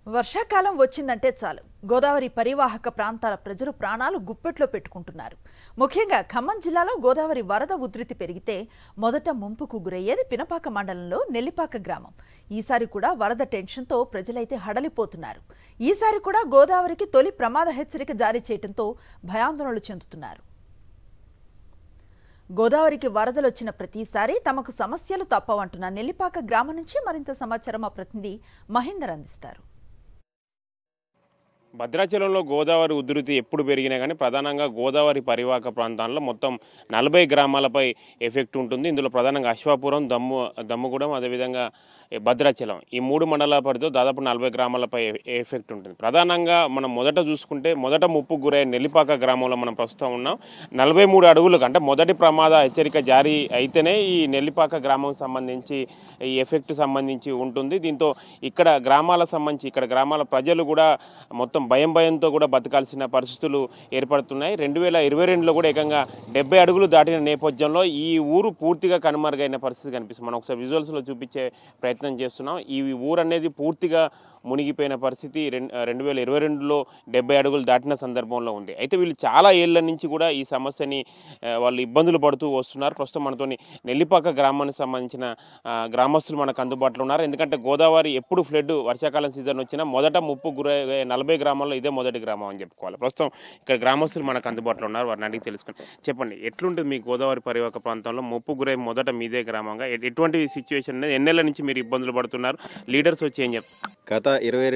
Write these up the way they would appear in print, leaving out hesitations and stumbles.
వర్షాకాలం వచ్చిందంటే చాలు గోదావరి పరివాహక ప్రాంతాల ప్రజలు ప్రాణాలు గుప్పెట్లో పెట్టుకుంటున్నారు. ముఖ్యంగా ఖమ్మం జిల్లాలో గోదావరి వరద ఉధృతి పెరిగితే మొదట ముంపుకు గురయ్యేది పినపాక మండలంలో నెల్లిపాక గ్రామం. ఈసారి కూడా వరద టెన్షన్తో ప్రజలైతే హడలిపోతున్నారు. ఈసారి కూడా గోదావరికి తొలి ప్రమాద హెచ్చరిక జారీ చేయడంతో భయాందోళనలు చెందుతున్నారు. గోదావరికి వరదలొచ్చిన ప్రతిసారి తమకు సమస్యలు తప్పవంటున్న నెల్లిపాక గ్రామం నుంచి మరింత సమాచారం మా ప్రతినిధి మహేందర్ అందిస్తారు. భద్రాచలంలో గోదావరి ఉధృతి ఎప్పుడు పెరిగినా కానీ ప్రధానంగా గోదావరి పరివాహక ప్రాంతాల్లో మొత్తం 40 గ్రామాలపై ఎఫెక్ట్ ఉంటుంది. ఇందులో ప్రధానంగా అశ్వాపురం, దమ్ముగూడెం, అదేవిధంగా భద్రాచలం ఈ 3 మండలాల పరిధితో దాదాపు 40 గ్రామాలపై ఎఫెక్ట్ ఉంటుంది. ప్రధానంగా మనం మొదట చూసుకుంటే మొదట ముప్పుకు గురైన నెల్లిపాక గ్రామంలో మనం ప్రస్తుతం ఉన్నాం. 43 అడుగులకు అంటే మొదటి ప్రమాద హెచ్చరిక జారీ అయితేనే ఈ నెల్లిపాక గ్రామం సంబంధించి ఈ ఎఫెక్ట్ సంబంధించి ఉంటుంది. దీంతో ఇక్కడ గ్రామాల ప్రజలు కూడా మొత్తం భయంతో కూడా బతకాల్సిన పరిస్థితులు ఏర్పడుతున్నాయి. 2022లో కూడా ఏకంగా 70 అడుగులు దాటిన నేపథ్యంలో ఈ ఊరు పూర్తిగా కనుమరుగైన పరిస్థితి కనిపిస్తుంది. మనం ఒకసారి విజువల్స్లో చూపించే ప్రయత్నం చేస్తున్నాం. ఈ ఊరు అనేది పూర్తిగా మునిగిపోయిన పరిస్థితి 2022లో 70 అడుగులు దాటిన సందర్భంలో ఉంది. అయితే వీళ్ళు చాలా ఏళ్ల నుంచి కూడా ఈ సమస్యని వాళ్ళు ఇబ్బందులు పడుతూ వస్తున్నారు. ప్రస్తుతం మనతోని నెల్లిపాక గ్రామానికి సంబంధించిన గ్రామస్తులు మనకు అందుబాటులో ఉన్నారు. ఎందుకంటే గోదావరి ఎప్పుడు ఫ్లడ్ వర్షాకాలం సీజన్ వచ్చినా మొదట ముప్పు గురై 40 గ్రామాల్లో ఇదే మొదటి గ్రామం అని చెప్పుకోవాలి. ప్రస్తుతం ఇక్కడ గ్రామస్తులు మనకు అందుబాటులో ఉన్నారు. వారిని అడిగి తెలుసుకుని చెప్పండి, ఎట్లుంటుంది మీ గోదావరి పరివాహక ప్రాంతంలో ముప్పు గురై మొదట మీదే గ్రామంగా ఎటువంటి సిచ్యువేషన్ అనేది ఎన్నేళ్ల నుంచి మీరు ఇబ్బందులు పడుతున్నారు? లీడర్స్ వచ్చి ఏం చెప్తారు? గత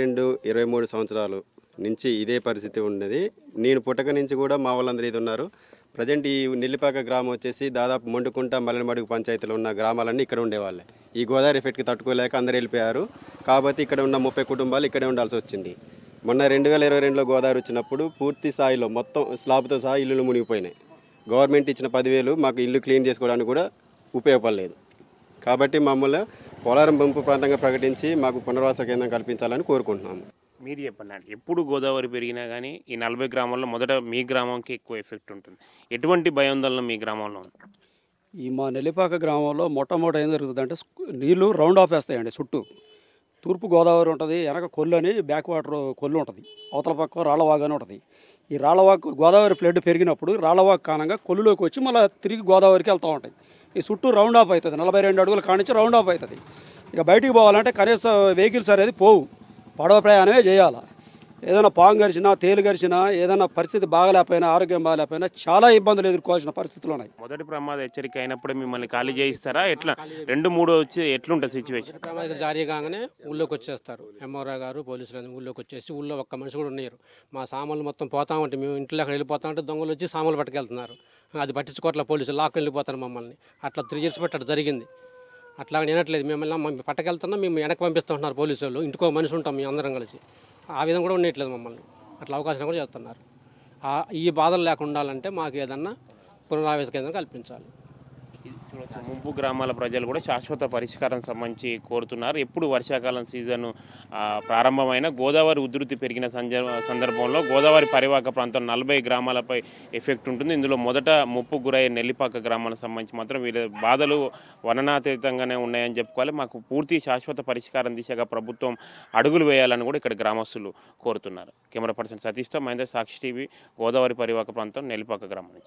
22-23 సంవత్సరాలు నుంచి ఇదే పరిస్థితి ఉన్నది. నేను పుట్టక నుంచి కూడా మా వాళ్ళందరూ ఇది ఉన్నారు. ప్రజెంట్ ఈ నెల్లిపాక గ్రామం వచ్చేసి దాదాపు మొండుకుంట, మల్లెమడుగు పంచాయతీలో ఉన్న గ్రామాలన్నీ ఇక్కడ ఉండేవాళ్ళే. ఈ గోదావరి ఎఫెక్ట్కి తట్టుకోలేక అందరూ వెళ్ళిపోయారు. కాబట్టి ఇక్కడ ఉన్న 30 కుటుంబాలు ఇక్కడే ఉండాల్సి వచ్చింది. మొన్న 2022లో గోదావరి వచ్చినప్పుడు పూర్తి స్థాయిలో మొత్తం స్లాబ్తో సహా ఇల్లులు మునిగిపోయినాయి. గవర్నమెంట్ ఇచ్చిన 10,000 మాకు ఇల్లు క్లీన్ చేసుకోవడానికి కూడా ఉపయోగపడలేదు. కాబట్టి మమ్మల్ని పోలవరం ముంపు ప్రాంతంగా ప్రకటించి మాకు పునరావాస కేంద్రం కల్పించాలని కోరుకుంటున్నాము. మీరు చెప్పండి, ఎప్పుడు గోదావరి పెరిగినా కానీ ఈ 40 గ్రామాల్లో మొదట మీ గ్రామంకి ఎక్కువ ఎఫెక్ట్ ఉంటుంది. ఎటువంటి భయాందోళన మీ గ్రామంలో ఉంది? ఈ మా నెల్లిపాక గ్రామంలో మొట్టమొదటి ఏం జరుగుతుందంటే నీళ్లు రౌండ్ ఆఫ్ వేస్తాయండి. చుట్టూ తూర్పు గోదావరి ఉంటుంది, వెనక కొల్లు అని బ్యాక్ వాటర్ కొల్లు ఉంటుంది, అవతల పక్క రాళ్ళవాగు అని ఉంటుంది. ఈ రాళ్ళవాగు గోదావరి ఫ్లడ్ పెరిగినప్పుడు రాళ్ళవాగు కారణంగా కొల్లులోకి వచ్చి మళ్ళీ తిరిగి గోదావరికి వెళ్తూ ఉంటాయి. ఈ చుట్టూ రౌండ్ ఆఫ్ అవుతుంది. 42 అడుగుల కానించి రౌండ్ ఆఫ్ అవుతుంది. ఇక బయటికి పోవాలంటే కనీసం వెహికల్స్ అనేది పోవు, పడవ ప్రయాణమే చేయాలి. ఏదైనా పాము గరిచినా, తేలు గరిచినా, ఏదైనా పరిస్థితి బాగలేకపోయినా, ఆరోగ్యం బాగలేకపోయినా చాలా ఇబ్బందులు ఎదుర్కోవాల్సిన పరిస్థితులు ఉన్నాయి. మొదటి ప్రమాద హెచ్చరిక అయినప్పుడే మిమ్మల్ని ఖాళీ చేయిస్తారా? ఎట్లా 2-3 వచ్చి ఎట్లుంటుంది సిచ్యువేషన్? ప్రమాదం జారీ కాగానే ఊళ్ళోకి వచ్చేస్తారు. ఎంఆర్ఓ గారు, పోలీసులు ఊళ్ళోకి వచ్చేసి ఊళ్ళో ఒక్క మనిషి కూడా ఉన్నారు. మా సామాన్లు మొత్తం పోతా ఉంటే మేము ఇంట్లో అక్కడ వెళ్ళిపోతా ఉంటే దొంగలు వచ్చి సామాన్లు పట్టుకెళ్తున్నారు. అది పట్టించుకోవట్ల పోలీసులు లాక్కి వెళ్ళిపోతారు మమ్మల్ని. అట్లా 3 years బట్టి అట్లా జరిగింది. అట్లా వినట్లేదు. మేము పట్టకెళ్తున్నా మేము వెనక్కి పంపిస్తుంటున్నారు పోలీసు వాళ్ళు. ఇంటికో మనిషి ఉంటాం మేము అందరం కలిసి. ఆ విధంగా కూడా ఉండట్లేదు మమ్మల్ని. అట్లా అవకాశం కూడా చేస్తున్నారు. ఈ బాధలు లేకుండా ఉండాలంటే మాకు ఏదన్నా పునరావాస కేంద్రం కల్పించాలి. ముంపు గ్రామాల ప్రజలు కూడా శాశ్వత పరిష్కారం సంబంధించి కోరుతున్నారు. ఎప్పుడు వర్షాకాలం సీజన్ ప్రారంభమైన గోదావరి ఉధృతి పెరిగిన సందర్భంలో గోదావరి పరివాహక ప్రాంతం 40 గ్రామాలపై ఎఫెక్ట్ ఉంటుంది. ఇందులో మొదట ముప్పు గురయ్యే నెల్లిపాక గ్రామాలకు సంబంధించి మాత్రం వీళ్ళ బాధలు వర్ణనాతీతంగానే ఉన్నాయని చెప్పుకోవాలి. మాకు పూర్తి శాశ్వత పరిష్కారం దిశగా ప్రభుత్వం అడుగులు వేయాలని కూడా ఇక్కడ గ్రామస్తులు కోరుతున్నారు. కెమెరా పర్సన్ సతీష్తో మహేందర్, సాక్షి టీవీ, గోదావరి పరివాహక ప్రాంతం, నెల్లిపాక గ్రామం నుంచి.